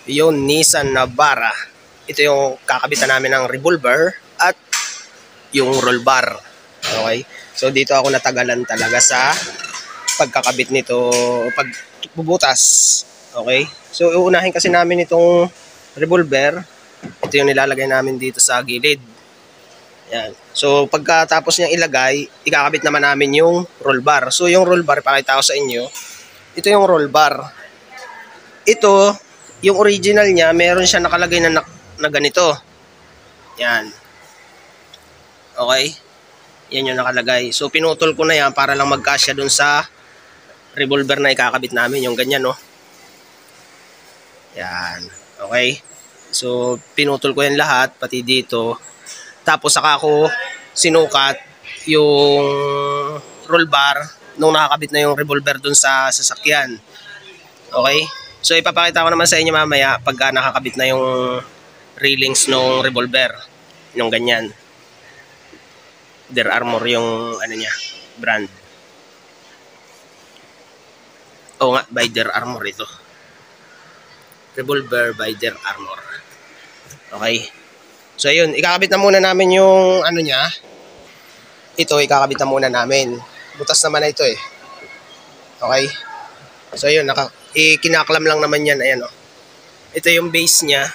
Yung Nissan Navara. Ito yung kakabitan namin ng revolver at yung roll bar. Okay? So dito ako natagalan talaga sa pagkakabit nito, pagbubutas. Okay? So uunahin kasi namin itong revolver. Ito yung nilalagay namin dito sa gilid. Yan. So pagkatapos niyang ilagay, ikakabit naman namin yung roll bar. So yung roll bar, pakita ko sa inyo. Ito yung roll bar. Ito, yung original niya, meron siya nakalagay na ganito. Yan. Okay? Yan yung nakalagay. So pinutol ko na yan para lang magkasya dun sa revolver na ikakabit namin. Yung ganyan, no? Yan. Okay? So pinutol ko yan lahat, pati dito. Tapos saka ako sinukat yung roll bar nung nakakabit na yung revolver dun sa sasakyan. Okay? So ipapakita ko naman sa inyo mamaya pagka nakakabit na yung railings ng revolver. Yung ganyan. Der Armour yung ano niya, brand. Oo nga, by Der Armour ito. Revolver by Der Armour. Okay? So ayun, ikakabit na muna namin yung ano niya. Ito, ikakabit na muna namin. Butas naman na ito eh. Okay? So ayun, kinaklam lang naman yan. Ayan o. Ito yung base niya.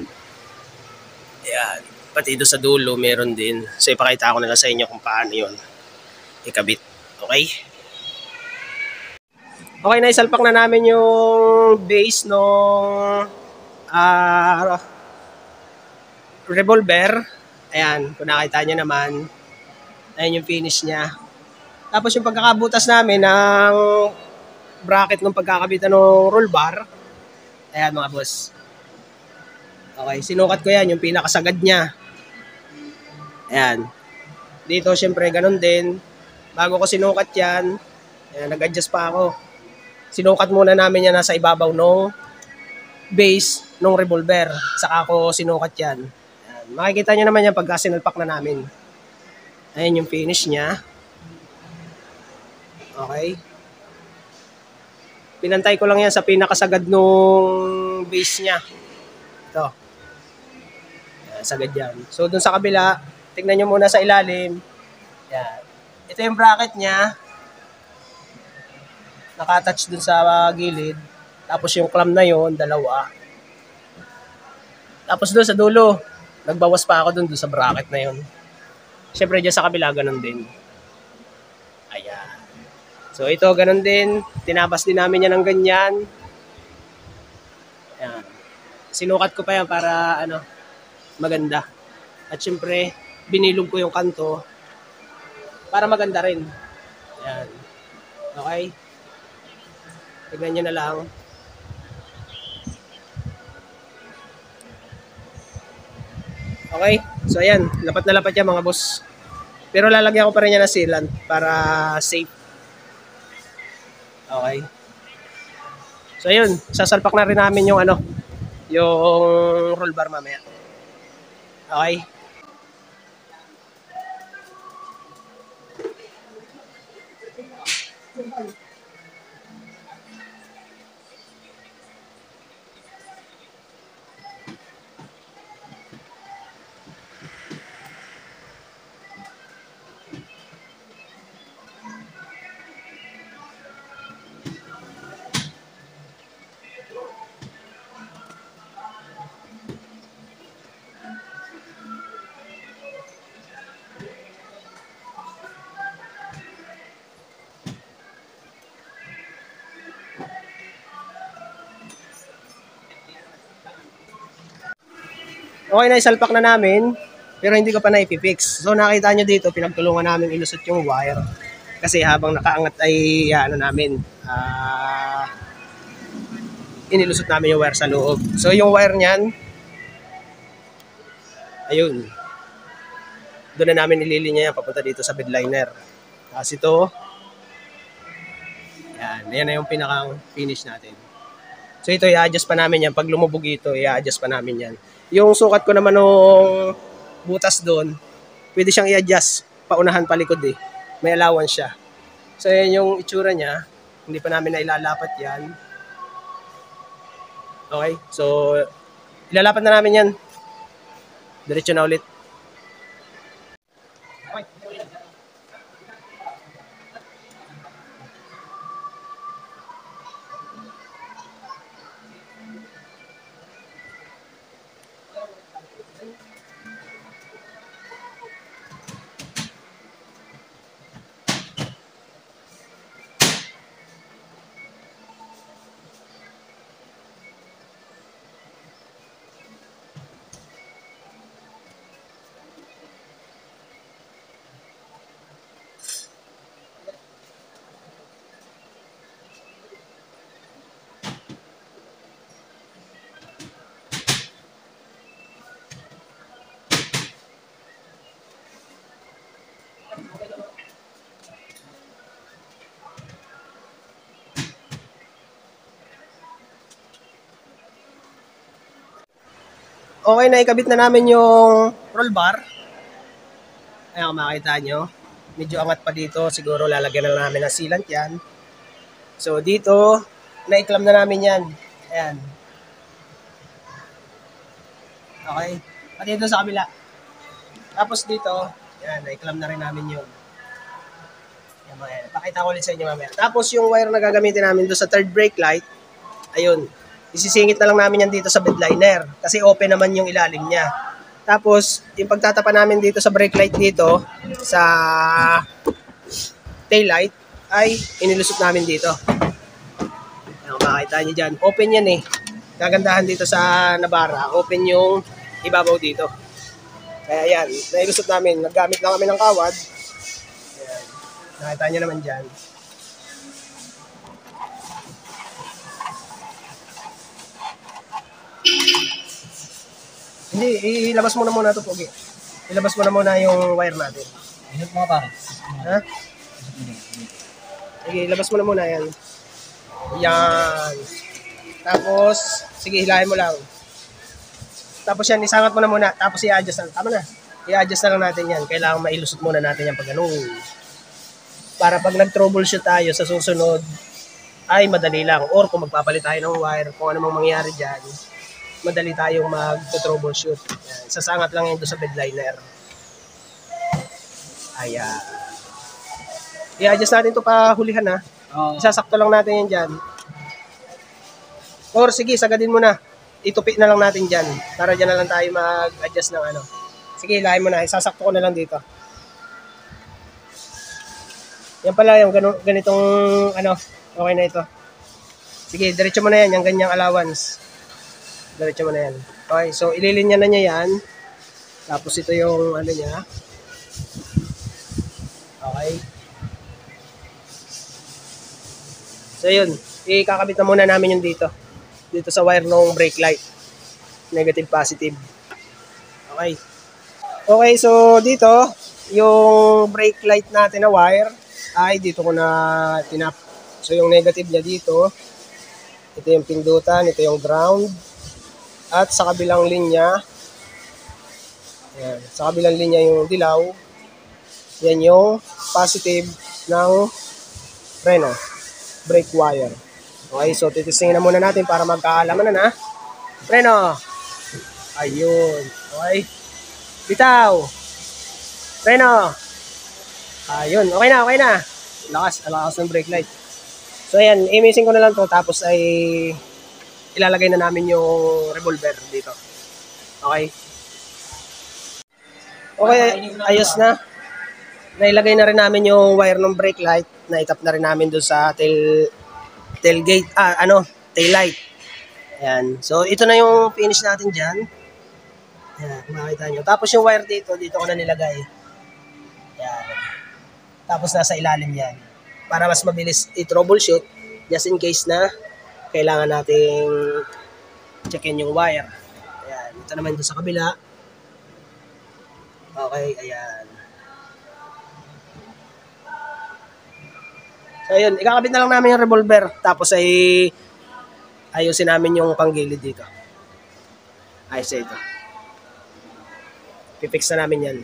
Ayan. Pati doon sa dulo, meron din. So ipakita ko na lang sa inyo kung paano yun ikabit. Okay? Okay, naisalpak na namin yung base ng revolver. Ayan, kung nakita nyo naman, ayan yung finish niya. Tapos yung pagkakabutas namin ng bracket ng pagkakabitan ng roll bar, ayan mga boss. Okay, sinukat ko yan, yung pinakasagad niya. Ayan. Dito, syempre, ganun din. Bago ko sinukat yan, ayan, nag-adjust pa ako. Sinukat muna namin yan nasa ibabaw ng base ng revolver. Saka ako sinukat yan. Makikita nyo naman yan pagka sinalpak na namin. Ayan yung finish niya. Okay. Pinantay ko lang yan sa pinakasagad nung base niya. Ito. Ayan, sagad yan. So dun sa kabila, tignan nyo muna sa ilalim. Ayan. Ito yung bracket niya. Nakatouch dun sa gilid. Tapos yung clamp na yon, dalawa. Tapos dun sa dulo, nagbawas pa ako dun sa bracket na yun. Siyempre dyan sa kabila, ganun din. Ayan. So ito, ganun din. Tinabas din namin yan ng ganyan. Ayan. Sinukat ko pa yan para maganda. At siyempre, binilog ko yung kanto para maganda rin. Ayan. Okay? Tignan nyo na lang. Okay? So ayan, lapat na lapat yan mga boss. Pero lalagyan ko pa rin yan ng sealant para safe. Okay? So ayun, sasalpak na rin namin yung yung roll bar mamaya. Okay? Okay, naisalpak na namin, pero hindi ko pa na-fix. So nakita nyo dito, pinagtulungan namin ilusot yung wire. Kasi habang nakaangat ay namin, inilusot namin yung wire sa loob. So yung wire niyan, ayun. Doon na namin ililinya yan papunta dito sa bedliner. Tapos ito, yan na yung pinakang finish natin. So ito, i-adjust pa namin yan. Pag lumubog ito, i-adjust pa namin yan. Yung sukat ko naman nung butas doon, pwede siyang i-adjust paunahan palikod eh. May allowance siya. So yan yung itsura niya. Hindi pa namin nailalapat yan. Okay? So, ilalapat na namin yan. Diretso na ulit. Okay na, ikabit na namin yung roll bar. Ayan, kung makita nyo. Medyo angat pa dito. Siguro lalagyan na namin ng sealant yan. So, dito, naiklam na namin yan. Ayan. Okay. Pati dito sa kabila. Tapos dito, ayan, naiklam na rin namin yun. Ayan, mga yan. Pakita ko ulit sa inyo mamaya. Tapos yung wire na gagamitin namin doon sa third brake light, ayun, isisingit na lang namin yan dito sa bed liner. Kasi open naman yung ilalim niya. Tapos, yung pagtatapa namin dito sa brake light dito, sa tail light, ay inilusot namin dito. Ayan, makikita nyo dyan. Open yan eh. Kagandahan dito sa Navara, open yung ibabaw dito. Kaya yan, nailusot namin. Naggamit lang kami ng kawad. Ayan. Nakita nyo naman dyan. Hindi, ilabas mo na muna ito, Pogi. Ilabas mo na muna yung wire natin. Ingat mga pare. Ha? Sige, ilabas mo na muna yan. Yan. Tapos, sige, hilahin mo lang. Tapos yan, isangat mo na muna. Tapos i-adjust na. Tama na. I-adjust na lang natin yan. Kailangan mailusot muna natin yan pag ganun. Para pag nag-troubleshoot tayo sa susunod, ay madali lang. Or kung magpapalit tayo ng wire, kung ano mang mangyari dyan, madali tayong mag-troubleshoot. Yan. Sasangat lang yan doon sa bed liner. Ayan. I-adjust natin ito pa hulihan ha. Isasakto lang natin yan dyan. Or sige, sagadin mo na. Itupi na lang natin dyan. Para dyan na lang tayo mag-adjust ng ano. Sige, hilahin mo na. Isasakto ko na lang dito. Yan pala yung ganitong ano. Okay na ito. Sige, diretso mo na yan. Yung ganyang allowance. Diretso mo na yan. Okay, so ililinya na niya yan. Tapos ito yung ano niya. Okay. So yun, ikakabit na muna namin yung dito. Dito sa wire ng brake light. Negative, positive. Okay. Okay, so dito, yung brake light natin na wire, ay dito ko na tinap. So yung negative niya dito, ito yung pindutan, ito yung ground. At sa kabilang linya, ayan, sa kabilang linya yung dilaw, yan yung positive ng preno. Brake wire. Okay, so titisingin na muna natin para magkaalaman na. Preno. Ayun. Okay. Bitaw. Preno. Ayun. Okay na. Lakas ng brake light. So ayan, i-missing ko na lang to tapos ay ilalagay na namin yung revolver dito. Okay. Okay, ayos na. Nailagay na rin namin yung wire ng brake light. Naitap na rin namin doon sa tailgate, tail light. Ayan. So, ito na yung finish natin dyan. Ayan, makikita nyo. Tapos yung wire dito ko na nilagay. Ayan. Tapos nasa ilalim yan. Para mas mabilis i-troubleshoot, just in case na kailangan nating checkin yung wire. Ayan. Ito naman doon sa kabila. Okay, ayan. So, ayun, ikakabit na lang namin yung revolver. Tapos ay ayusin namin yung panggilid dito. Ayos ito. Pipix na namin yan.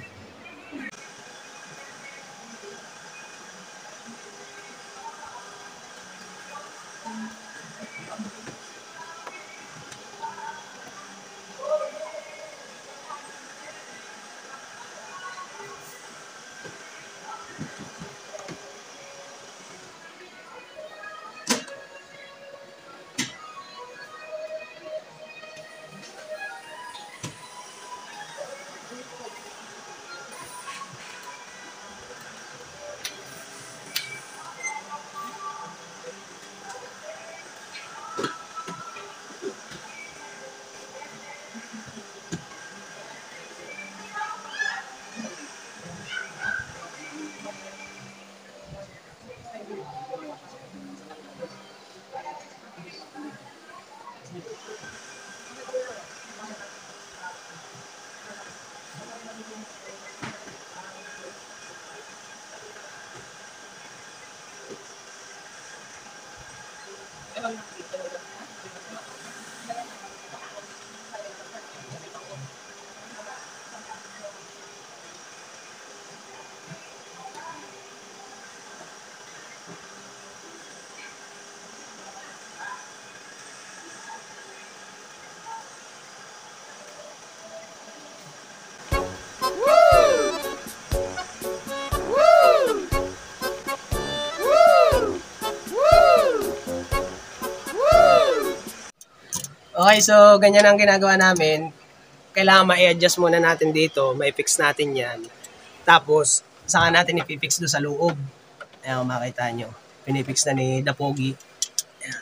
Okay, so ganyan ang ginagawa namin. Kailangan ma-adjust muna natin dito, ma-fix natin yan. Tapos, saka natin ipipix doon sa loob. Ayan, makita nyo. Pinipix na ni Dapogi. Ayan.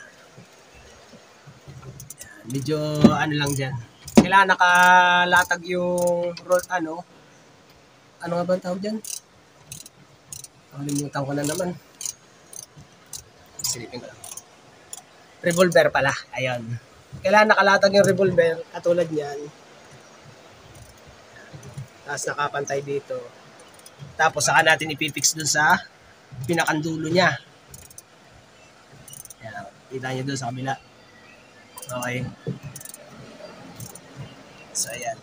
Medyo ano lang dyan. Kailangan nakalatag yung ano nga ba ang tawag dyan? Nakalimutan ko na naman. Silipin ko lang. Revolver pala. Ayan. Kailangan nakalatag yung revolver. Katulad yan. Tapos nakapantay dito. Tapos saka natin ipipix dun sa pinakandulo niya. Ayan. Kita nyo dun sa kabila. Okay. So, ayan.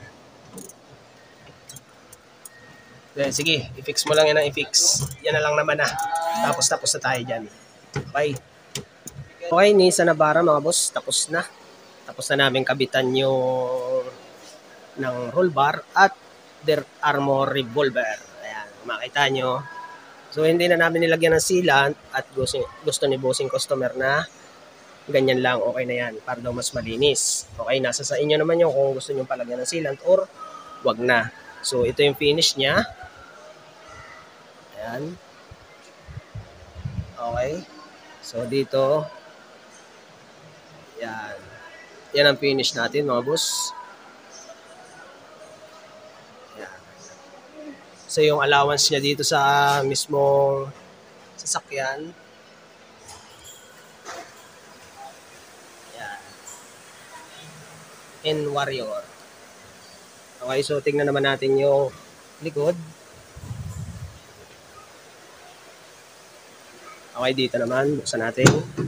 Then, sige, i-fix mo lang yan ang i-fix. Yan na lang naman na. Tapos na tayo dyan. Okay. Okay, Nissan Navara mga boss. Tapos na. Tapos na namin kabitan yung ng roll bar at their armor revolver. Ayan, makita nyo. So, hindi na namin nilagyan ng sealant at gusto ni bossing customer na ganyan lang, okay na yan para daw mas malinis. Okay, nasa sa inyo naman yun kung gusto nyo palagyan ng sealant or wag na. So, ito yung finish niya. Ayan. Okay. So, dito. Yan. Yan ang finish natin, mga boss. Yan. So, yung allowance niya dito sa mismong sasakyan. Yan. And Warrior. Okay, so tingnan naman natin yung likod. Okay, dito naman. Buksan natin.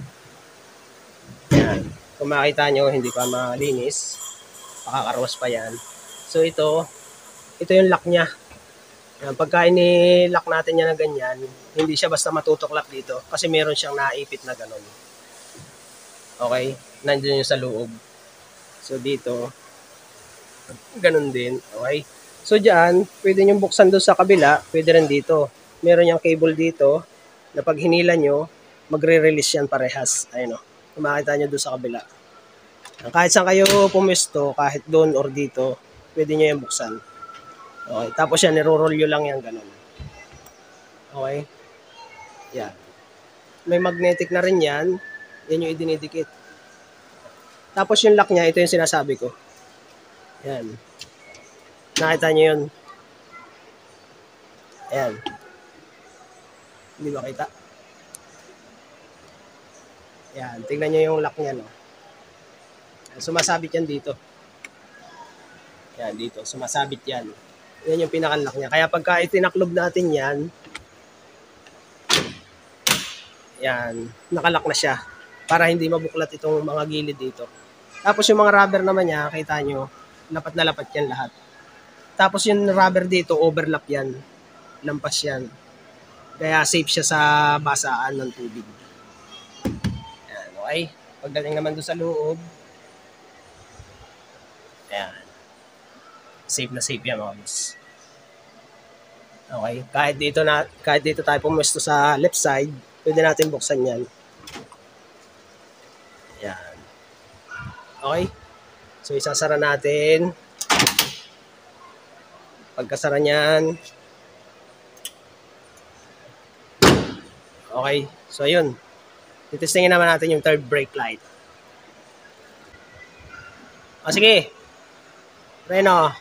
Yan. Kung makita nyo, hindi pa malinis. Pakakaroos pa yan. So, ito yung lock niya. Yan. Pagka ini-lock natin yan na ganyan, hindi siya basta matutuklap dito. Kasi meron siyang naipit na ganon. Okay? Nandiyan yung sa loob. So, dito, ganon din. Okay? So, dyan, pwede nyo buksan doon sa kabila. Pwede rin dito. Meron yung cable dito na pag hinila nyo, magre-release yan parehas. Ayun o. Kung makita nyo doon sa kabila. Kahit saan kayo pumesto, kahit doon or dito, pwede nyo yan buksan. Okay. Tapos yan, niro-roll nyo lang yan ganun. Okay. Yan. May magnetic na rin yan. Yan yung idinidikit. Tapos yung lock niya, ito yung sinasabi ko. Yan. Nakita nyo yun. Ayan. Hindi ba kita? Yan. Tingnan nyo yung lock niya, no? Sumasabit yan dito. Yan, dito. Sumasabit yan. Yan yung pinaka-lock niya. Kaya pagka itinaklob natin yan, yan, nakalock na siya. Para hindi mabuklat itong mga gilid dito. Tapos yung mga rubber naman niya, kita nyo, lapat na lapat yan lahat. Tapos yung rubber dito, overlap yan. Lampas yan. Kaya safe siya sa basaan ng tubig. Ayan, okay. Pagdating naman doon sa loob, ayan. Safe na safe yan mga boss. Okay. Kahit dito tayo pumuesto sa left side, pwede natin buksan yan. Ayan. Okay. So, isasara natin. Pagkasara niyan, okay. So, ayun. Titestingin naman natin yung third brake light. O, sige. Preno.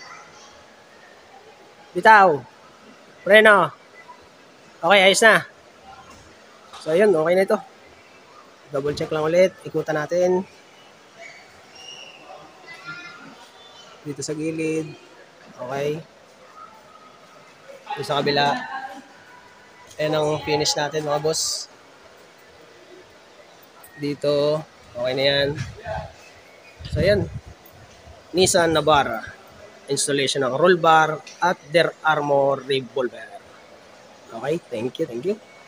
Bitaw. Preno. Okay, ayos na. So, ayun. Okay na ito. Double check lang ulit. Ikutan natin. Dito sa gilid. Okay. Dito sa kabila. Ayan ang finish natin mga boss. Dito. Okay na yan. So, ayan. Nissan Navara. Installation ng roll bar at their armor revolver. Okay. Thank you.